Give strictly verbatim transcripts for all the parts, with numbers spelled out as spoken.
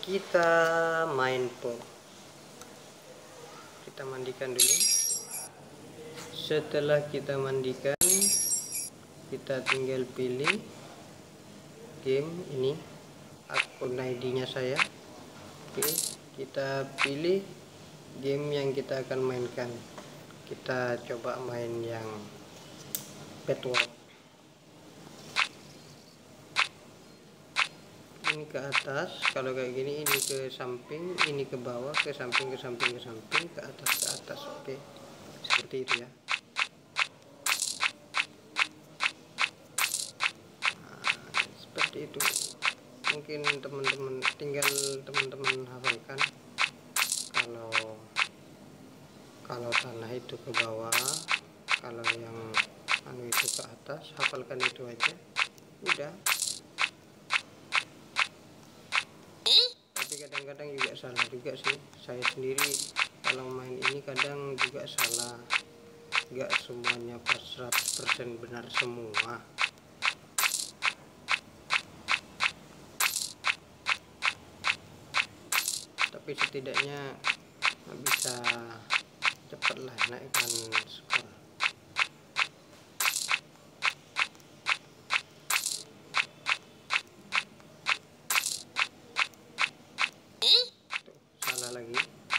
kita main po. Kita mandikan dulu. Setelah kita mandikan, kita tinggal pilih game ini, akun I D-nya saya. Oke, kita pilih game yang kita akan mainkan. Kita coba main yang Bedwars. Ini ke atas, kalau kayak gini ini ke samping, ini ke bawah, ke samping, ke samping, ke samping, ke atas, ke atas. Oke, seperti itu ya. Nah, seperti itu. Mungkin teman-teman tinggal teman-teman hafalkan. Kalau kalau tanah itu ke bawah, kalau yang anu itu ke atas, hafalkan itu aja. Udah. Tapi kadang-kadang juga salah juga sih. Saya sendiri kalau main ini kadang juga salah. Gak semuanya pas seratus persen benar semua. Tapi setidaknya bisa cepatlah naikkan skor. Tuh, salah lagi.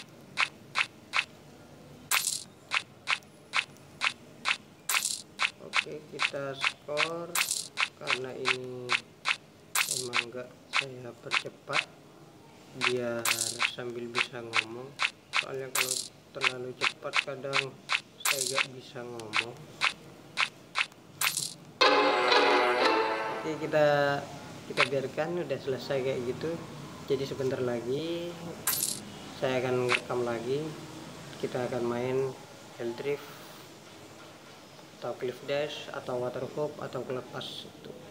Oke, kita skor. Karena ini emang enggak saya percepat biar sambil bisa ngomong, soalnya kalau terlalu cepat kadang saya gak bisa ngomong. Oke, kita kita biarkan udah selesai kayak gitu. Jadi sebentar lagi saya akan rekam lagi, kita akan main Hell Drift atau Cliff Dash atau Water Hop atau Kelepas itu.